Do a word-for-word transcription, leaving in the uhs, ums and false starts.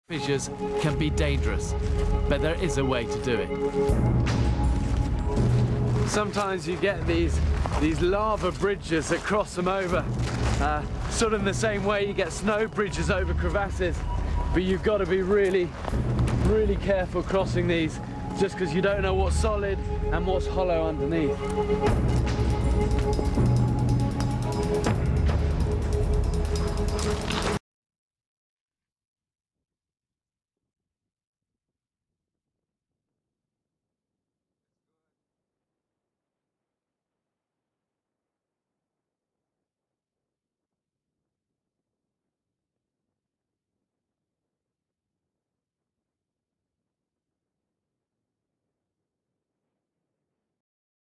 Fissures can be dangerous, but there is a way to do it. Sometimes you get these these lava bridges that cross them over, uh, sort of in the same way you get snow bridges over crevasses, but you've got to be really, really careful crossing these, just because you don't know what's solid and what's hollow underneath.